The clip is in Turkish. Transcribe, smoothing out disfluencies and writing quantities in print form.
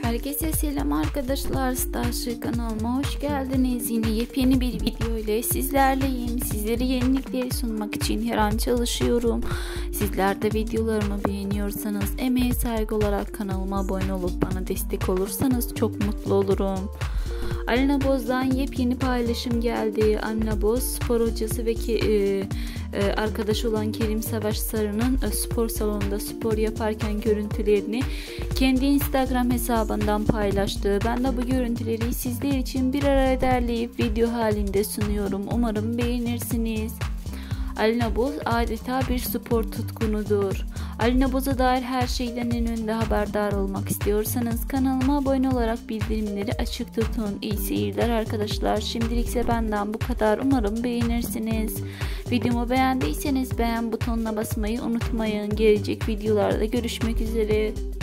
Herkese selam arkadaşlar. Starship kanalıma hoş geldiniz. Yine yepyeni bir video ile sizlerleyim. Sizlere yenilikleri sunmak için her an çalışıyorum. Sizler de videolarımı beğeniyorsanız emeğe saygı olarak kanalıma abone olup bana destek olursanız çok mutlu olurum. Alina Boz'dan yepyeni paylaşım geldi. Alina Boz spor hocası ve arkadaş olan Kerim Savaş Sarı'nın spor salonunda spor yaparken görüntülerini kendi Instagram hesabından paylaştı. Ben de bu görüntüleri sizler için bir araya derleyip video halinde sunuyorum. Umarım beğenirsiniz. Alina Boz adeta bir spor tutkunudur. Alina Boz'a dair her şeyden en önde haberdar olmak istiyorsanız kanalıma abone olarak bildirimleri açık tutun. İyi seyirler arkadaşlar. Şimdilik ise benden bu kadar. Umarım beğenirsiniz. Videomu beğendiyseniz beğen butonuna basmayı unutmayın. Gelecek videolarda görüşmek üzere.